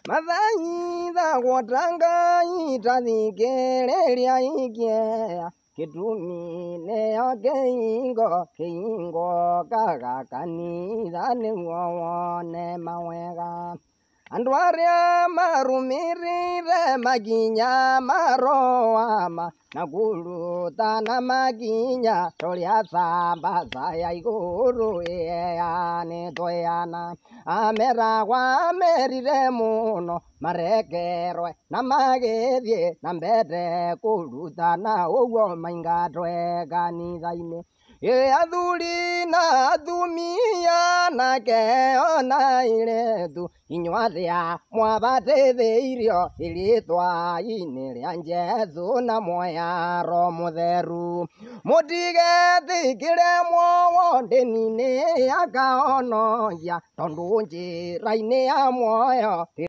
Mathai tha gwatanga itathikĩrĩria ikĩea Kitumi nĩyo kĩhingo kaga kanitha nĩguo wone mawega. Andũ arĩa marũmĩrĩire makinya maroama na kũruta na makinya tũrĩa sambaza ya igũrũ ĩheanĩtwo ĩhana. Ameragwa merire mũno marekerwe na magĩthiĩ na mbere kũrutana ũguo maingatwe kanitha-inĩ. Athuri na atumia nake ona airĩtu inyuothe mwabatithĩirio rĩĩtwa-inĩ rĩa Jesũ na muoya Roho Mũtheru. Mũtigetĩkĩre mwoyo ndĩni-inĩ ya kaonogia tondũ njĩra-inĩ ya muoyo